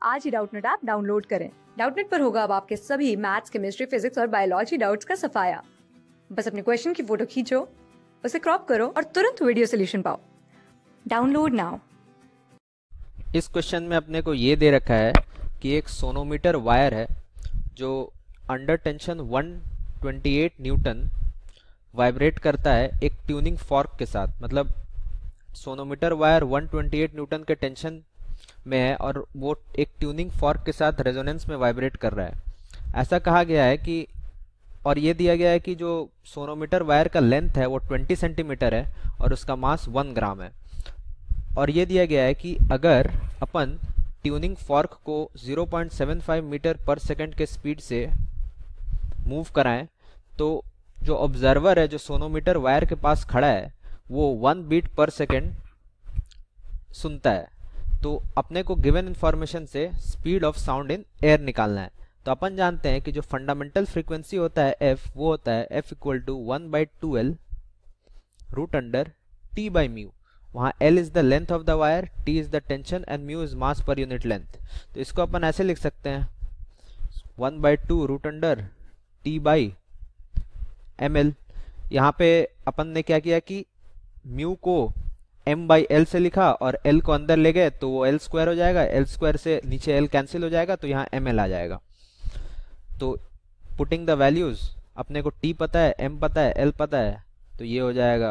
आज ही Doubtnut app download करें। डाउटनेट पर होगा अब आपके सभी मैथ्स, केमिस्ट्री, फिजिक्स और बायोलॉजी डाउट्स का सफाया। बस अपने क्वेश्चन की फोटो खींचो, उसे क्रॉप करो और तुरंत वीडियो सोल्यूशन पाओ। Download now. इस क्वेश्चन में अपने को ये दे रखा है कि एक सोनोमीटर वायर है जो अंडर टेंशन 128 न्यूटन वाइब्रेट करता है एक ट्यूनिंग फॉर्क के साथ। मतलब सोनोमीटर वायर 128 न्यूटन के टेंशन में है और वो एक ट्यूनिंग फॉर्क के साथ रेजोनेंस में वाइब्रेट कर रहा है। ऐसा कहा गया है कि और ये दिया गया है कि जो सोनोमीटर वायर का लेंथ है वो 20 सेंटीमीटर है और उसका मास 1 ग्राम है। और ये दिया गया है कि अगर अपन ट्यूनिंग फॉर्क को 0.75 मीटर पर सेकंड के स्पीड से मूव कराएं तो जो ऑब्जर्वर है जो सोनोमीटर वायर के पास खड़ा है वो 1 बीट पर सेकंड सुनता है। तो अपने को गिवन इंफॉर्मेशन से speed of sound in air निकालना है। तो अपन जानते हैं कि जो फंडामेंटल फ्रीक्वेंसी होता है f वो होता है f equal to 1/2L root under t by mu. वहाँ L is the length of the wire, T is the tension and mu is mass per unit length. तो इसको अपन ऐसे लिख सकते हैं 1/2 root under T by ml। यहाँ पे अपन ने क्या किया कि म्यू को m/l से लिखा और l को अंदर ले गए तो वो l स्क्वायर हो जाएगा, l स्क्वायर से नीचे l कैंसिल हो जाएगा तो यहाँ ml आ जाएगा। तो पुटिंग द वैल्यूज अपने को t पता है, m पता है, l पता है, तो ये हो जाएगा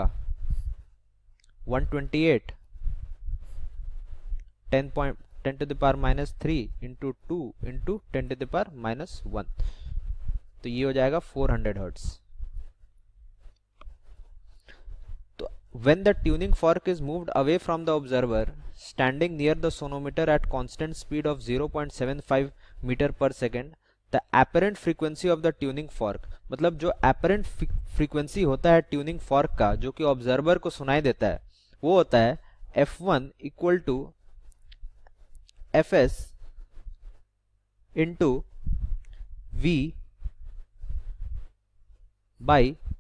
128 10 to the power minus 3 into 2 into 10 to the power minus 1। तो ये हो जाएगा 400 hertz. When the tuning fork is moved away from the observer standing near the sonometer at constant speed of 0.75 meter per second, the apparent frequency of the tuning fork, मतलब जो apparent frequency होता है tuning fork का जो कि observer को सुनाई देता है वो होता है f1 equal to fs into v by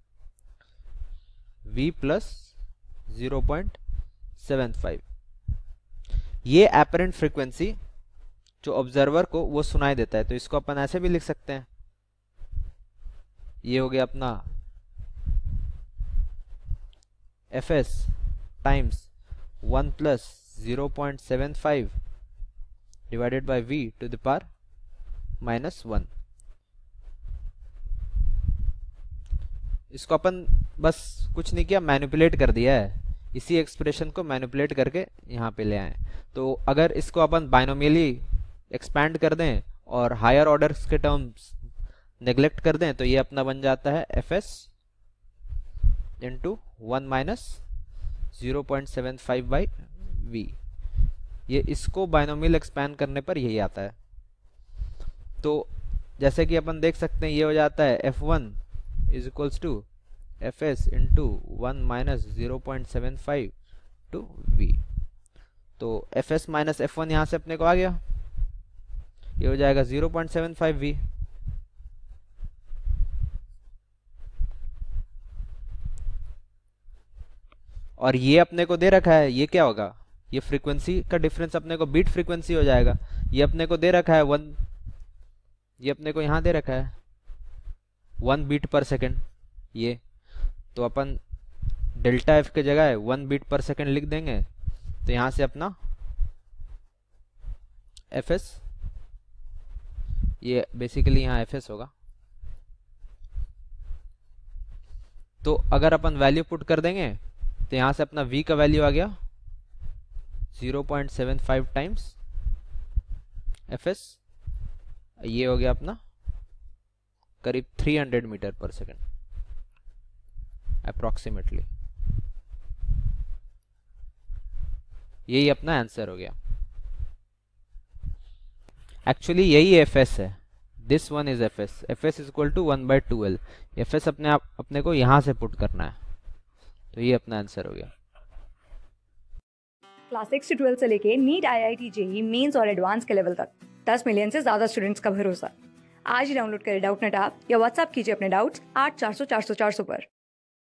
v plus 0.75। ये एपरेंट फ्रीक्वेंसी जो ऑब्जर्वर को वो सुनाई देता है। तो इसको अपन ऐसे भी लिख सकते हैं, ये हो गया अपना fs times 1 plus 0.75 divided by v to the power minus 1। इसको अपन बस कुछ नहीं किया, मैनिपुलेट कर दिया है। इसी एक्सप्रेशन को मैनिपुलेट करके यहाँ पे ले आए। तो अगर इसको अपन बाइनोमियली एक्सपैंड कर दें और हायर ऑर्डर्स के टर्म्स नेग्लेक्ट कर दें तो ये अपना बन जाता है fs into 1 minus 0.75 by v। ये इसको बाइनोमियल एक्सपैंड करने पर यही आता है। तो जैसे कि अपन देख सकते हैं ये हो जाता है f1 is equals to fs into 1 minus 0.75 to v। तो fs minus f1 यहाँ से अपने को आ गया, ये हो जाएगा 0.75 v। और ये अपने को दे रखा है, ये क्या होगा, ये फ्रीक्वेंसी का डिफरेंस अपने को बीट फ्रीक्वेंसी हो जाएगा। ये अपने को दे रखा है 1, ये अपने को यहाँ दे रखा है 1 बीट पर सेकेंड ये। तो अपन डेल्टा एफ के जगह 1 बीट पर सेकेंड लिख देंगे। तो यहां से अपना fs, ये बेसिकली यहाँ fs होगा। तो अगर अपन वैल्यू पुट कर देंगे तो यहां से अपना v का वैल्यू आ गया 0.75 टाइम्स fs। ये हो गया अपना करीब 300 मीटर पर सेकेंड अप्रोक्सीमेटली। यही अपना आंसर हो गया। एक्चुअली यही fs है, this one is fs। fs is equal to 1/2L। fs अपने को यहां से पुट करना है, तो ये अपना आंसर हो गया। क्लास 6 से 12 से लेके नीट, IIT, JEE मेंस और एडवांस के लेवल तक 10 मिलियन से ज्यादा स्टूडेंट्स का भरोसा। आज ही डाउनलोड करें डाउटनेट ऐप या व्हाट्सएप कीजिए अपने डाउट्स 8400 400 400 पर।